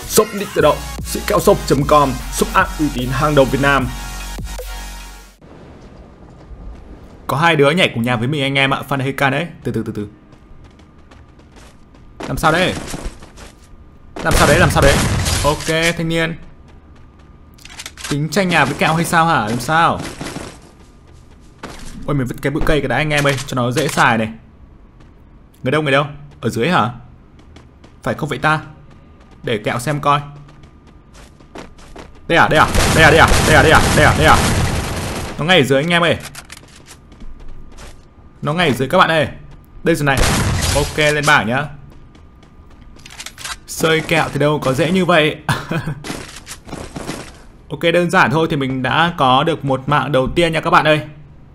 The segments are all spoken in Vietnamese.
Shop Nick tự động, sỉ kẹo shop.com, shop app uy tín hàng đầu Việt Nam. Có hai đứa nhảy cùng nhà với mình anh em ạ, Phan hay can đấy. Từ từ. Làm sao đấy? Làm sao đấy? Ok, thanh niên. Tính tranh nhà với kẹo hay sao hả? Làm sao? Ôi mình vứt cái bụi cây cái đá anh em ơi, cho nó dễ xài này. Người đâu? Ở dưới hả? Phải không vậy ta? Để kẹo xem coi. Đây à? Nó ngay ở dưới anh em ơi. Nó ngay ở dưới các bạn ơi. Đây rồi này. Ok, lên bảng nhá. Sơi kẹo thì đâu có dễ như vậy. Ok, đơn giản thôi thì mình đã có được một mạng đầu tiên nha các bạn ơi.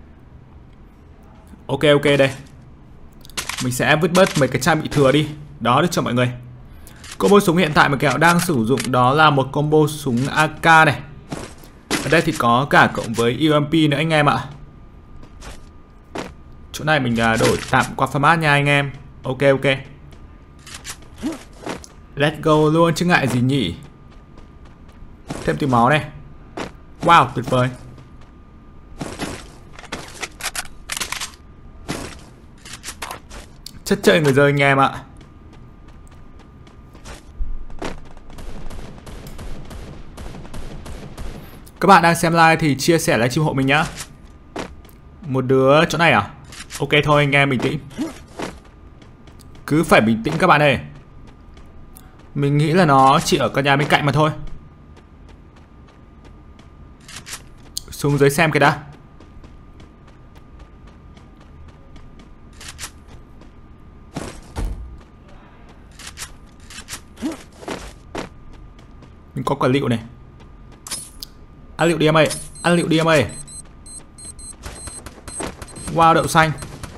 Ok đây. Mình sẽ vứt bớt mấy cái trang bị thừa đi. Đó, được cho mọi người. Combo súng hiện tại mà kẹo đang sử dụng đó là một combo súng AK này. Ở đây thì có cả cộng với UMP nữa anh em ạ. Chỗ này mình đổi tạm qua format nha anh em. Ok. Let's go luôn chứ ngại gì nhỉ. Thêm tí máu này. Wow, tuyệt vời. Chất chơi người rơi anh em ạ. Các bạn đang xem live thì chia sẻ livestream hộ mình nhá. Một đứa chỗ này à? Ok thôi anh em bình tĩnh. Cứ phải bình tĩnh các bạn ơi. Mình nghĩ là nó chỉ ở căn nhà bên cạnh mà thôi. Xuống dưới xem cái đã. Mình có quả lựu này. Ăn lựu đi em ơi. Wow, đậu xanh.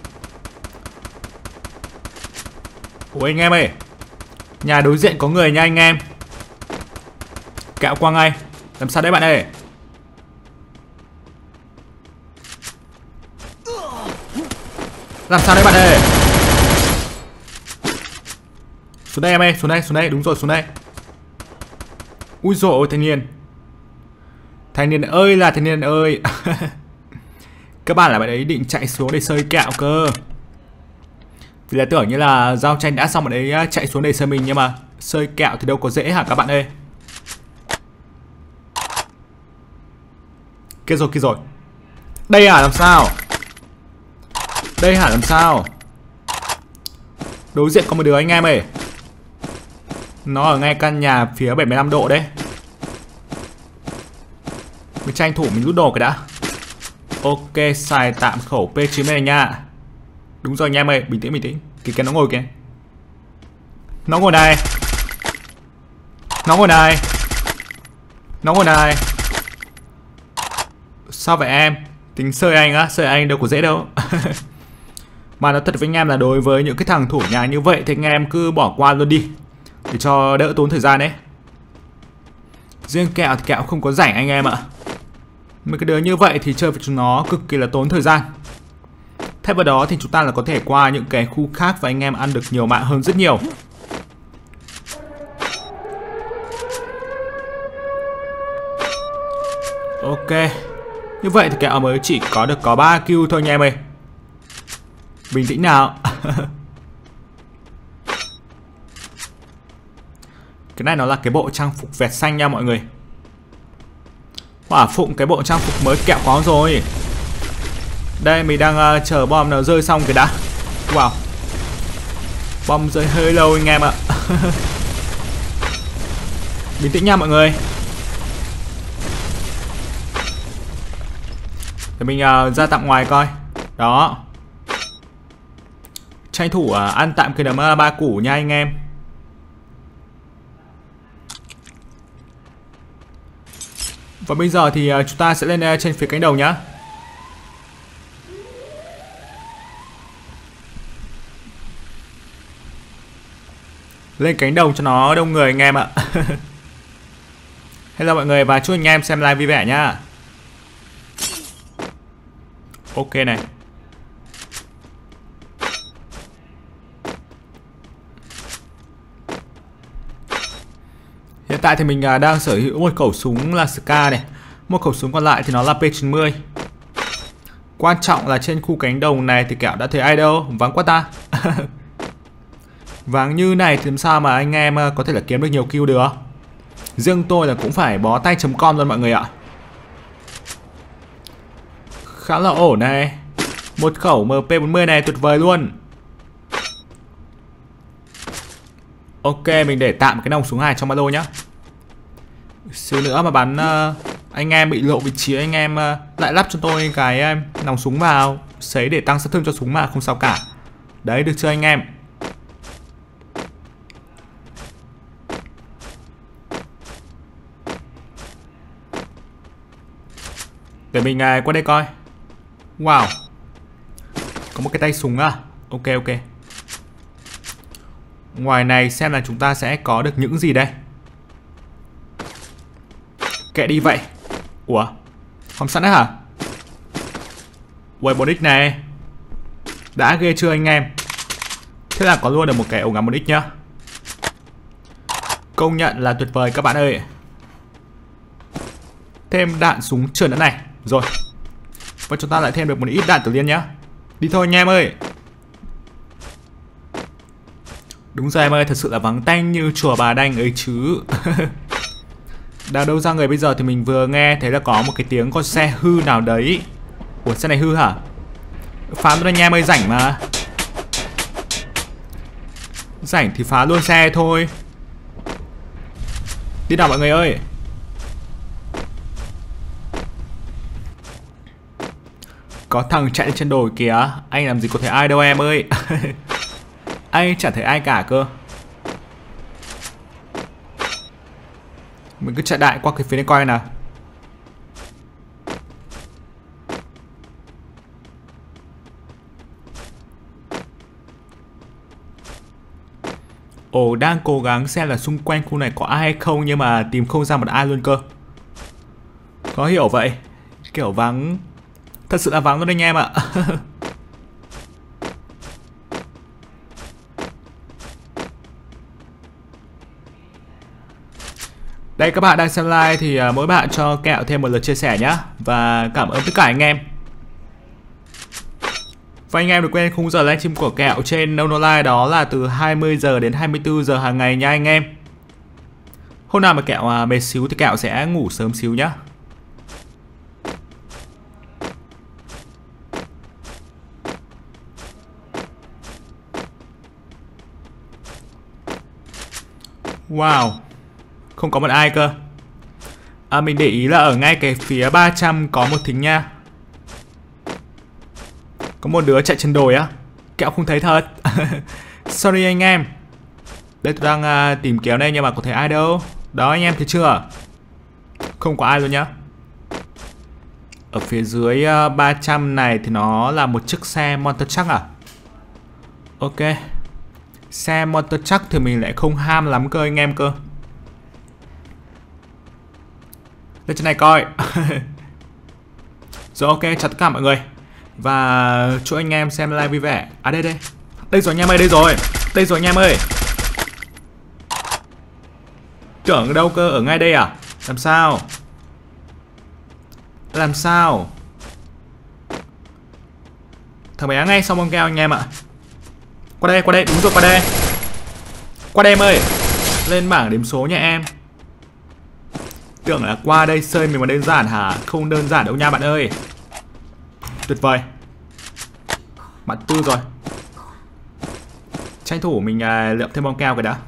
Ủa anh em ơi. Nhà đối diện có người nha anh em. Kẹo qua ngay. Làm sao đấy bạn ơi? Làm sao đấy bạn ơi? Xuống đây em ơi, xuống đây, đúng rồi, xuống đây. Ui dồi ôi thanh niên. Thanh niên ơi là thanh niên ơi. Các bạn là bạn ấy định chạy xuống để sơi kẹo cơ. Vì là tưởng như là giao tranh đã xong, bạn ấy chạy xuống để sơi mình. Nhưng mà sơi kẹo thì đâu có dễ hả các bạn ơi. Kia rồi. Đây hả làm sao? Đối diện có một đứa anh em ơi. Nó ở ngay căn nhà phía 75 độ đấy. Mình tranh thủ mình rút đồ cái đã. Ok, xài tạm khẩu P9 này nha. Đúng rồi anh em ơi, bình tĩnh. Kìa nó ngồi kìa. Nó ngồi này. Sao vậy em? Tính sơi anh á, sơi anh đâu có dễ đâu. Mà nói thật với anh em là đối với những cái thằng thủ nhà như vậy thì anh em cứ bỏ qua luôn đi, để cho đỡ tốn thời gian đấy. Riêng kẹo thì kẹo không có rảnh anh em ạ. Mấy cái đứa như vậy thì chơi với chúng nó cực kỳ là tốn thời gian. Thay vào đó thì chúng ta là có thể qua những cái khu khác và anh em ăn được nhiều mạng hơn rất nhiều. Ok. Như vậy thì kẹo mới chỉ có 3 kill thôi anh em ơi. Bình tĩnh nào. Cái này nó là cái bộ trang phục vẹt xanh nha mọi người. Hỏa phụng cái bộ trang phục mới kẹo có rồi. Đây mình đang chờ bom nó rơi xong cái đã. Wow. Bom rơi hơi lâu anh em ạ. Bình tĩnh nha mọi người. Để mình ra tạm ngoài coi. Đó. Tranh thủ ăn tạm cái đấm 3 củ nha anh em. Và bây giờ thì chúng ta sẽ lên trên phía cánh đồng nhá. Lên cánh đồng cho nó đông người anh em ạ. Hello mọi người và chúc anh em xem live vui vẻ nhá. Ok này. Hiện tại thì mình đang sở hữu một khẩu súng là SK này. Một khẩu súng còn lại thì nó là P90. Quan trọng là trên khu cánh đồng này thì kẹo đã thấy ai đâu. Vắng quá ta. Vắng như này thì làm sao mà anh em có thể là kiếm được nhiều kill được. Riêng tôi là cũng phải bó tay.com luôn mọi người ạ. Khá là ổn này. Một khẩu MP40 này tuyệt vời luôn. Ok, mình để tạm cái nòng súng này trong ba lô nhá. Xíu nữa mà bắn anh em bị lộ vị trí, anh em lại lắp cho tôi cái nòng súng vào, sấy để tăng sát thương cho súng mà không sao cả. Đấy, được chưa anh em? Để mình qua đây coi. Wow, có một cái tay súng à. Ok. Ngoài này xem là chúng ta sẽ có được những gì đây. Kệ đi vậy. Ủa, không sẵn đấy hả? Ui, 4x này. Đã ghê chưa anh em? Thế là có luôn được một cái ống ngắm 1x nhá. Công nhận là tuyệt vời các bạn ơi. Thêm đạn súng trườn nữa này. Rồi. Và chúng ta lại thêm được một ít đạn tử liên nhá. Đi thôi anh em ơi. Đúng rồi em ơi, thật sự là vắng tanh như chùa Bà Đanh ấy chứ. Đã đâu ra người bây giờ thì mình vừa nghe thấy là có một cái tiếng con xe hư nào đấy. Ủa, xe này hư hả? Phá luôn anh em ơi, rảnh mà. Rảnh thì phá luôn xe thôi. Đi nào mọi người ơi. Có thằng chạy lên trên đồi kìa. Anh làm gì có thấy ai đâu em ơi. Anh chẳng thấy ai cả cơ. Mình cứ chạy đại qua cái phía này coi nào. Ồ, đang cố gắng xem là xung quanh khu này có ai hay không, nhưng mà tìm không ra một ai luôn cơ. Có hiểu vậy. Kiểu vắng. Thật sự là vắng luôn anh em ạ. Đây, các bạn đang xem live thì mỗi bạn cho kẹo thêm một lượt chia sẻ nhé. Và cảm ơn tất cả anh em. Và anh em đừng quên khung giờ livestream của kẹo trên Nonolive đó là từ 20 giờ đến 24 giờ hàng ngày nha anh em. Hôm nào mà kẹo mệt xíu thì kẹo sẽ ngủ sớm xíu nhá. Wow, không có một ai cơ. Mình để ý là ở ngay cái phía 300 có một thính nha. Có một đứa chạy trên đồi á. Kẹo không thấy thật. Sorry anh em. Đây tôi đang tìm kiếm đây nhưng mà có thấy ai đâu. Đó anh em thấy chưa? Không có ai luôn nhá. Ở phía dưới 300 này thì nó là một chiếc xe Monster Truck à? Ok. Xe Monster Truck thì mình lại không ham lắm cơ anh em cơ. Lên trên này coi. Rồi ok, chào tất cả mọi người. Và chúc anh em xem live vui vẻ. À đây. Đây rồi anh em ơi, đây rồi. Đây rồi anh em ơi. Tưởng ở đâu cơ, ở ngay đây à? Làm sao? Làm sao? Thằng bé ngay sau bông keo anh em ạ. Qua đây, đúng rồi, qua đây. Qua đây em ơi. Lên bảng đếm số nha em. Tưởng là qua đây chơi mình mà đơn giản hả? Không đơn giản đâu nha bạn ơi. Tuyệt vời. Bạn tư rồi. Tranh thủ mình lượm thêm bom keo cái đã.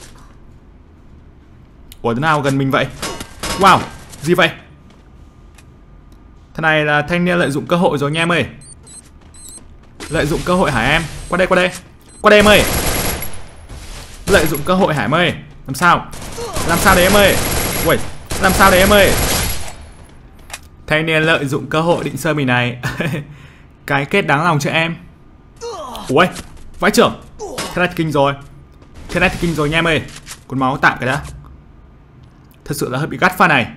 Ủa, thế nào gần mình vậy? Wow, gì vậy? Thế này là thanh niên lợi dụng cơ hội rồi anh em ơi. Lợi dụng cơ hội hả em? Qua đây. Qua đây em ơi. Lợi dụng cơ hội hả em ơi? Làm sao? Làm sao đấy em ơi? Ui, làm sao đấy em ơi? Thanh niên lợi dụng cơ hội định sơ mình này. Cái kết đáng lòng cho em. Ui, vãi trưởng. Thế này thì kinh rồi nha em ơi. Còn máu tạm cái đã. Thật sự là hơi bị gắt pha này.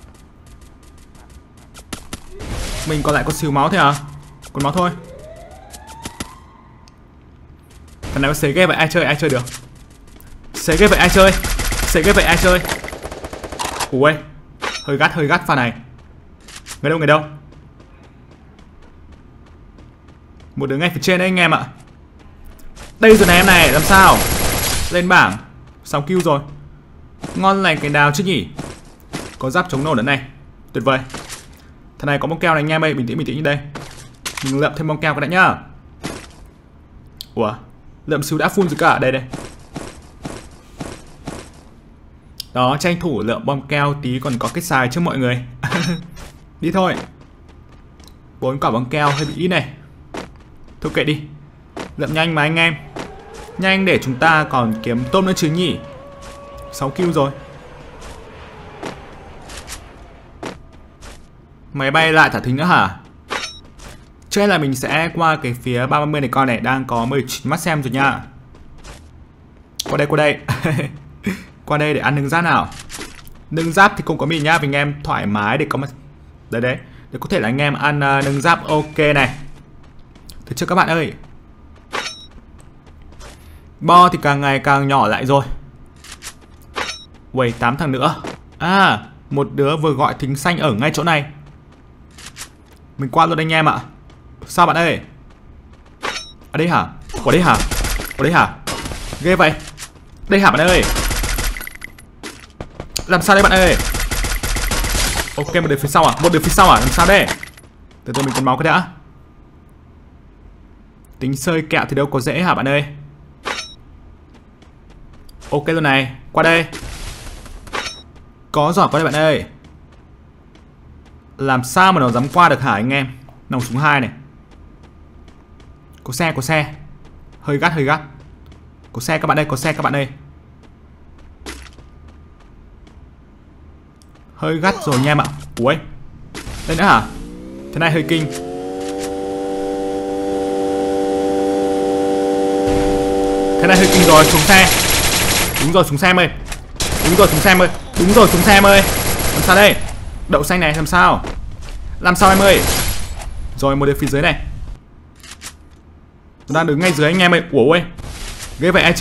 Mình còn lại có xíu máu thế à? Còn máu thôi. Phần này có xế ghê vậy ai chơi được. Xế ghê vậy ai chơi. Ui, hơi gắt pha này. Người đâu? Một đứa ngay phía trên đấy anh em ạ. Đây rồi này em này, làm sao? Lên bảng 6 kill rồi. Ngon lành cái đào chứ nhỉ. Có giáp chống nổ nữa này. Tuyệt vời. Thằng này có bông keo này anh em ơi. Bình tĩnh như đây. Mình lượm thêm bông keo cái đã nhá. Ủa, lượm xíu đã full rồi cả. Đây. Đó, tranh thủ lượm bom keo tí còn có cái xài trước mọi người. Đi thôi. 4 quả bom keo hơi bị ít này. Thôi kệ đi. Lượm nhanh mà anh em. Nhanh để chúng ta còn kiếm tôm nữa chứ nhỉ. 6 kill rồi. Máy bay lại thả thính nữa hả? Trước là mình sẽ qua cái phía 330 này, con này đang có 19 mắt xem rồi nha. Qua đây. Qua đây để ăn nướng giáp nào. Nướng giáp thì cũng có mình nhá, vì anh em thoải mái để có mà. Đấy. Để có thể là anh em ăn nướng giáp ok này. Thế chứ các bạn ơi. Bo thì càng ngày càng nhỏ lại rồi. Uầy, 8 thằng nữa. À, một đứa vừa gọi thính xanh ở ngay chỗ này. Mình qua luôn anh em ạ. Sao bạn ơi? Ở đây hả? Ở đây hả? Ghê vậy. Đây hả bạn ơi? Làm sao đây bạn ơi? Ok, một đứa phía sau à? Làm sao đây? Từ từ mình cần máu cái đã. Tính sơi kẹo thì đâu có dễ hả bạn ơi? Ok luôn này, qua đây. Có giỏi qua đây bạn ơi. Làm sao mà nó dám qua được hả anh em? Nòng súng 2 này. Có xe. Hơi gắt. Có xe các bạn ơi. Hơi gắt rồi anh em ạ. Ui, đây nữa hả? Thế này hơi kinh. Rồi, xuống xe. Đúng rồi, xuống xe em ơi. Làm sao đây? Đậu xanh này làm sao? Em ơi? Rồi, một đứa phía dưới này. Tôi đang đứng ngay dưới anh em ơi. Ủa ơi. Ghê vậy ai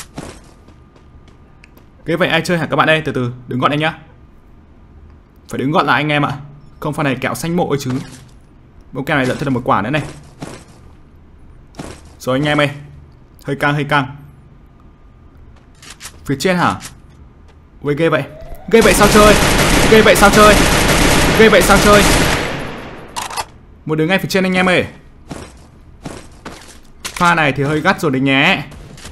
chơi hả các bạn ơi? Từ từ, đứng gọn đây nhá. Phải đứng gọn lại anh em ạ. Không phải này kẹo xanh mộ ấy chứ. Bông kẹo này lợn thật là một quả nữa này. Rồi anh em ơi. Hơi căng. Phía trên hả? Ui, ghê vậy sao chơi? Một đứa ngay phía trên anh em ơi. Pha này thì hơi gắt rồi đấy nhé.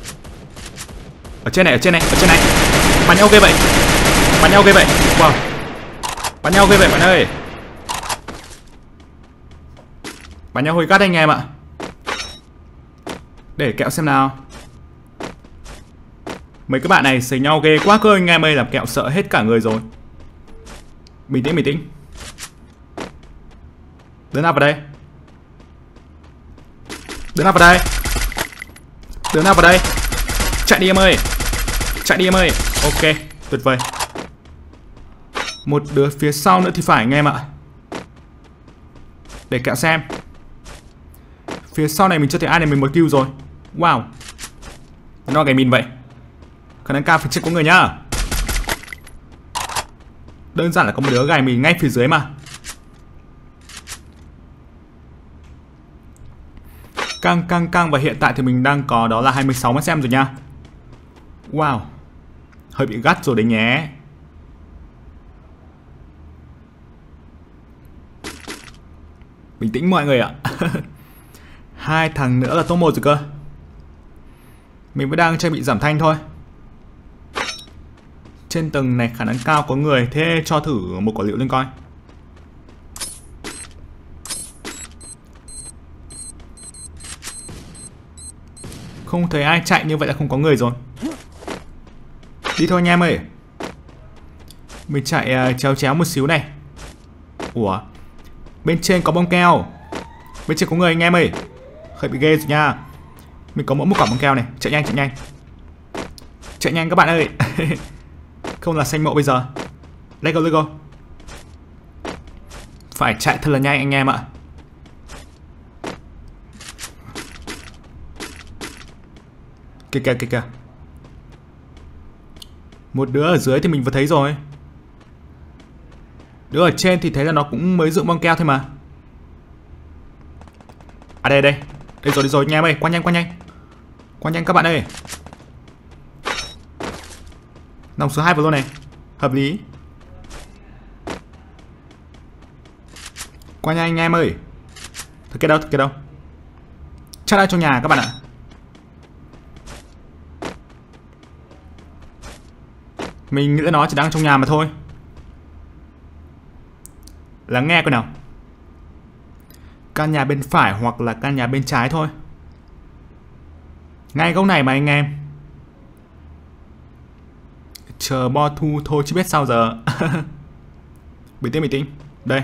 Ở trên này. Bắn nhau ghê vậy. Wow. Bắn nhau ghê vậy bạn ơi. Bắn nhau hơi gắt anh em ạ. Để kẹo xem nào. Mấy các bạn này xảy nhau ghê quá cơ anh em ơi, làm kẹo sợ hết cả người rồi. Bình tĩnh. Đứa nào vào đây? Chạy đi em ơi. Ok, tuyệt vời. Một đứa phía sau nữa thì phải anh em ạ. Để kẹo xem. Phía sau này mình chưa thấy ai này, mình 1 kill rồi. Wow. Nó cái mìn vậy. Khả năng cao phía trên có người nhá. Đơn giản là có một đứa gài mình ngay phía dưới mà. Căng và hiện tại thì mình đang có đó là 26 mắt xem rồi nha. Wow. Hơi bị gắt rồi đấy nhé. Bình tĩnh mọi người ạ. 2 thằng nữa là top 1 rồi cơ. Mình vẫn đang chơi bị giảm thanh thôi. Trên tầng này khả năng cao có người. Thế cho thử một quả liệu lên coi. Không thấy ai chạy, như vậy là không có người rồi. Đi thôi anh em ơi. Mình chạy chéo một xíu này. Ủa, bên trên có bông keo. Bên trên có người anh em ơi. Hơi bị ghê rồi nha. Mình có mỗi một quả bông keo này. Chạy nhanh các bạn ơi. Không là xanh mộ bây giờ. Let's go. Phải chạy thật là nhanh anh em ạ. Kìa. Một đứa ở dưới thì mình vừa thấy rồi. Đứa ở trên thì thấy là nó cũng mới dựng băng keo thôi mà. À đây đây. Đây rồi anh em ơi, qua nhanh. Qua nhanh các bạn ơi. Nòng số 2 vào luôn này. Hợp lý. Qua nhanh anh em ơi. Thực kia đâu. Chắc là trong nhà các bạn ạ. Mình nghĩ là nó chỉ đang trong nhà mà thôi. Lắng nghe coi nào. Căn nhà bên phải hoặc là căn nhà bên trái thôi. Ngay góc này mà anh em. Chờ bo thu thôi chứ biết sao giờ. Bình tĩnh. Đây.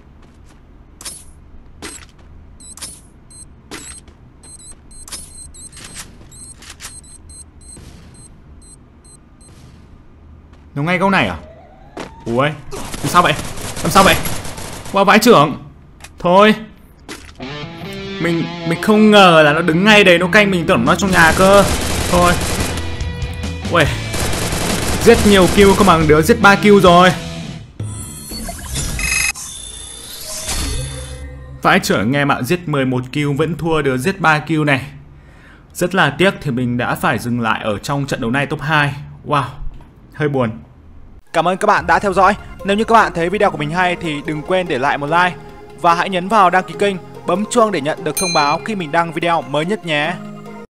Nó ngay góc này à? Ui, làm sao vậy? Qua vãi trưởng. Thôi. Mình không ngờ là nó đứng ngay đấy, nó canh, mình tưởng nó trong nhà cơ. Thôi. Ui. Giết nhiều kill không bằng đứa giết 3 kill rồi. Vãi trưởng nghe ạ, giết 11 kill vẫn thua đứa giết 3 kill này. Rất là tiếc thì mình đã phải dừng lại ở trong trận đấu này top 2. Wow, hơi buồn. Cảm ơn các bạn đã theo dõi. Nếu như các bạn thấy video của mình hay thì đừng quên để lại một like. Và hãy nhấn vào đăng ký kênh, bấm chuông để nhận được thông báo khi mình đăng video mới nhất nhé.